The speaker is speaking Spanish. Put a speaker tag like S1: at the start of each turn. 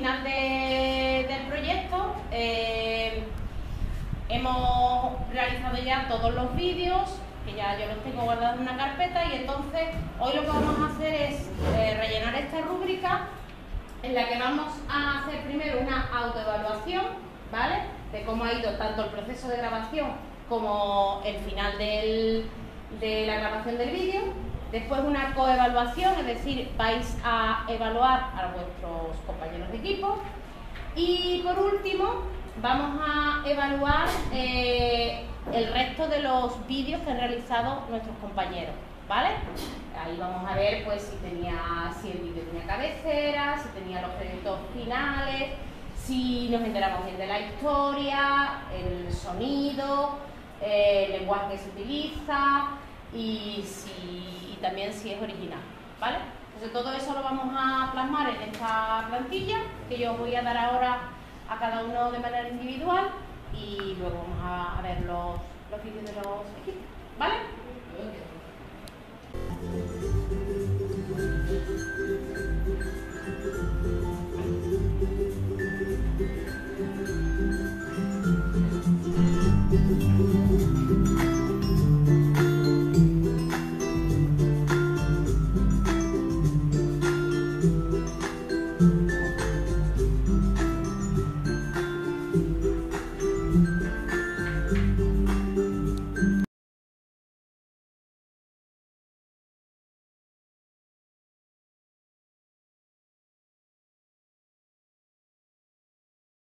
S1: final del proyecto hemos realizado ya todos los vídeos, que ya yo los tengo guardados en una carpeta, y entonces hoy lo que vamos a hacer es rellenar esta rúbrica en la que vamos a hacer primero una autoevaluación, ¿vale? De cómo ha ido tanto el proceso de grabación como el final de la grabación del vídeo. Después una coevaluación, es decir, vais a evaluar a vuestros compañeros de equipo. Y por último, vamos a evaluar el resto de los vídeos que han realizado nuestros compañeros, ¿vale? Ahí vamos a ver pues si el vídeo tenía cabecera, si tenía los créditos finales, si nos enteramos bien de la historia, el sonido, el lenguaje que se utiliza y también si es original, ¿vale? Entonces todo eso lo vamos a plasmar en esta plantilla que yo os voy a dar ahora a cada uno de manera individual, y luego vamos a ver los vídeos de los equipos, ¿vale?